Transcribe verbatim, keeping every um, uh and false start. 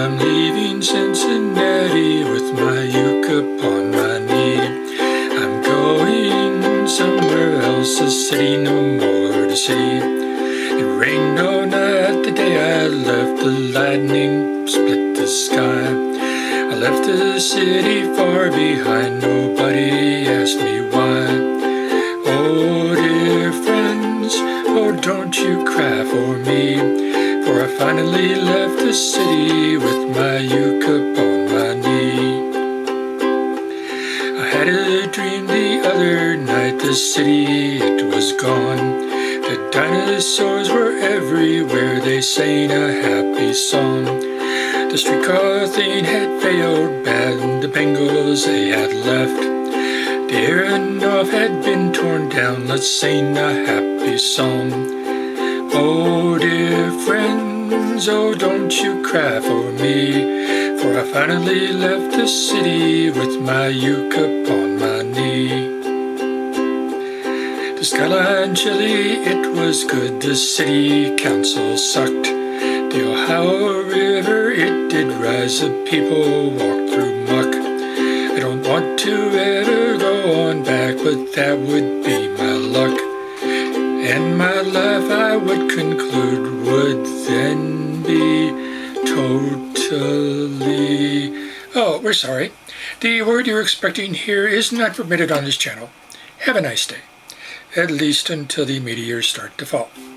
I'm leaving Cincinnati with my uke upon my knee. I'm going somewhere else, a city no more to see. It rained all night the day I left, the lightning split the sky. I left the city far behind, nobody asked me why. Oh dear friends, oh don't you cry for me, for I finally left the city with my uke upon my knee. I had a dream the other night, the city it was gone. The dinosaurs were everywhere, they sang a happy song. The streetcar thing had failed bad, and the Bengals they had left. The air and off had been torn down, let's sing a happy song. Oh dear friends, oh don't you cry for me, for I finally left the city with my uke upon my knee. The skyline chilly, it was good, the city council sucked. The Ohio River, it did rise, the people walked through muck. I don't want to ever go on back, but that would be my luck. And my life, I would conclude, would then be totally... Oh, we're sorry. The word you're expecting here is not permitted on this channel. Have a nice day. At least until the meteors start to fall.